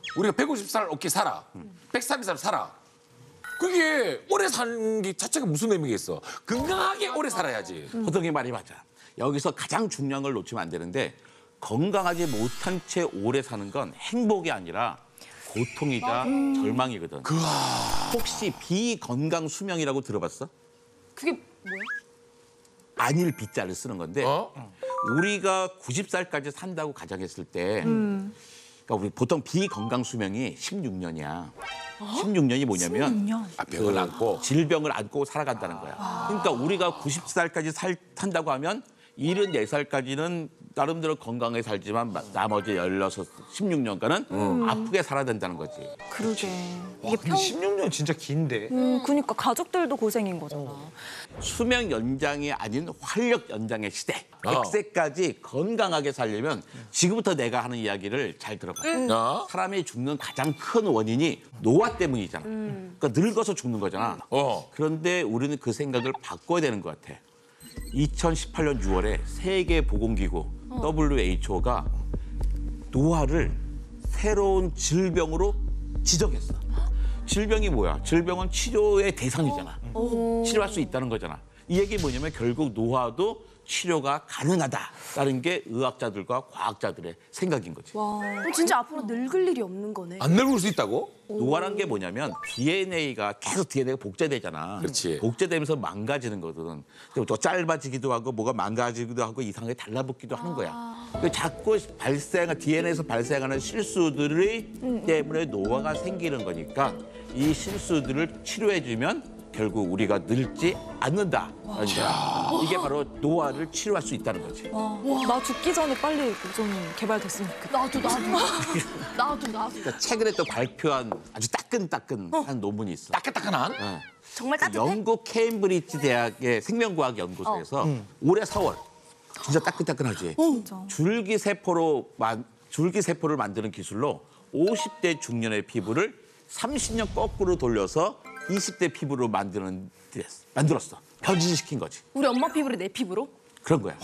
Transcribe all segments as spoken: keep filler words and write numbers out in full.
우리가 백오십 살 어깨 살아. 백삼십 살 살아. 그게 오래 사는 게 자체가 무슨 의미가 있어? 건강하게 오래 살아야지. 호동이 말이 맞아. 여기서 가장 중요한 걸 놓치면 안 되는데 건강하지 못한 채 오래 사는 건 행복이 아니라 고통이자 절망이거든. 혹시 비건강 수명이라고 들어봤어? 그게 뭐야? 안일 비자를 쓰는 건데 어? 우리가 구십 살까지 산다고 가정했을 때 음. 그러니까 우리 보통 비건강 수명이 십육 년이야. 십육 년이 뭐냐면 십육 년? 아, 병을 안고. 질병을 안고 살아간다는 거야. 그러니까 우리가 구십 살까지 살, 산다고 하면 일흔네 살까지는 나름대로 건강하게 살지만 마- 나머지 열여섯, 십육 년간은 아프게 살아야 된다는 거지. 그러게. 와, 근데 십육 년 진짜 긴데. 음, 그니까 가족들도 고생인 거잖아. 수명 연장이 아닌 활력 연장의 시대. 어. 백 세까지 건강하게 살려면 지금부터 내가 하는 이야기를 잘 들어봐. 어? 사람이 죽는 가장 큰 원인이 노화 때문이잖아. 그러니까 늙어서 죽는 거잖아. 어. 그런데 우리는 그 생각을 바꿔야 되는 것 같아. 이천십팔 년 유월에 세계보건기구 더블유 에이치 오가 노화를 새로운 질병으로 지정했어. 질병이 뭐야? 질병은 치료의 대상이잖아. 치료할 수 있다는 거잖아. 이 얘기 뭐냐면 결국 노화도 치료가 가능하다라는 게 의학자들과 과학자들의 생각인 거지. 그럼 진짜 앞으로 늙을 일이 없는 거네. 안 늙을 수 있다고? 노화란 게 뭐냐면 디엔에이가 계속 디엔에이가 복제되잖아. 그렇지. 복제되면서 망가지는 거거든. 그리고 또 짧아지기도 하고 뭐가 망가지기도 하고 이상하게 달라붙기도 하는 거야. 그 자꾸 발생 디엔에이에서 발생하는 실수들이 때문에 노화가 생기는 거니까 이 실수들을 치료해주면 결국 우리가 늙지 않는다. 이게 바로 노화를 치료할 수 있다는 거지. 와, 나 죽기 전에 빨리 좀 개발됐으면 좋겠다. 나도 나도 나도 나도. 그러니까 최근에 또 발표한 아주 따끈따끈한 논문이 있어. 따끈따끈한? 어. 정말 따뜻해. 영국 케임브리지 대학의 생명과학 연구소에서 올해 사월 진짜 따끈따끈하지. 진짜. 줄기세포로 만 줄기세포를 만드는 기술로 오십 대 중년의 피부를 삼십 년 거꾸로 돌려서 이십 대 피부로 만드는 데 만들었어. 변질시킨 거지. 우리 엄마 피부를 내 피부로? 그런 거야.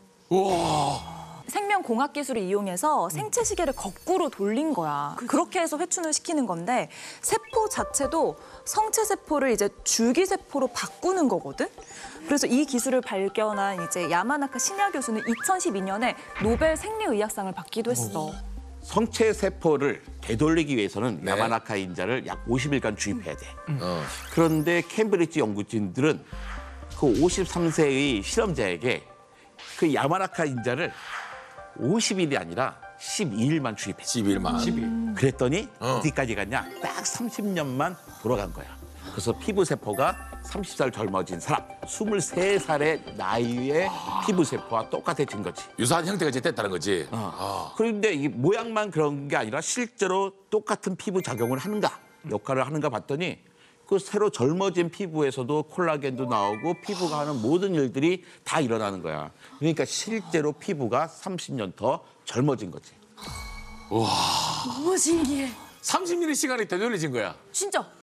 생명공학 기술을 이용해서 생체 시계를 거꾸로 돌린 거야. 그렇게 해서 회춘을 시키는 건데 세포 자체도 성체 세포를 이제 줄기 세포로 바꾸는 거거든. 그래서 이 기술을 발견한 이제 야마나카 신야 교수는 이천십이 년에 노벨 생리의학상을 받기도 했어. 성체 세포를 되돌리기 위해서는 네. 야마나카 인자를 약 오십 일간 주입해야 돼. 어. 그런데 캠브리지 연구진들은 그 오십삼 세의 실험자에게 그 야마나카 인자를 오십 일이 아니라 십이 일만 주입했어. 십일 만. 그랬더니 어. 어디까지 갔냐? 딱 삼십 년만 돌아간 거야. 그래서 피부 세포가 서른 살 젊어진 사람, 스물세 살의 나이의 피부 세포와 똑같아진 거지. 유사한 형태가 이제 됐다는 거지. 어. 그런데 이 모양만 그런 게 아니라 실제로 똑같은 피부 작용을 하는가, 역할을 하는가 봤더니 그 새로 젊어진 피부에서도 콜라겐도 나오고 피부가 하는 모든 일들이 다 일어나는 거야. 그러니까 실제로 피부가 삼십 년 더 젊어진 거지. 너무 신기해. 삼십 년의 시간이 되돌려진 거야. 진짜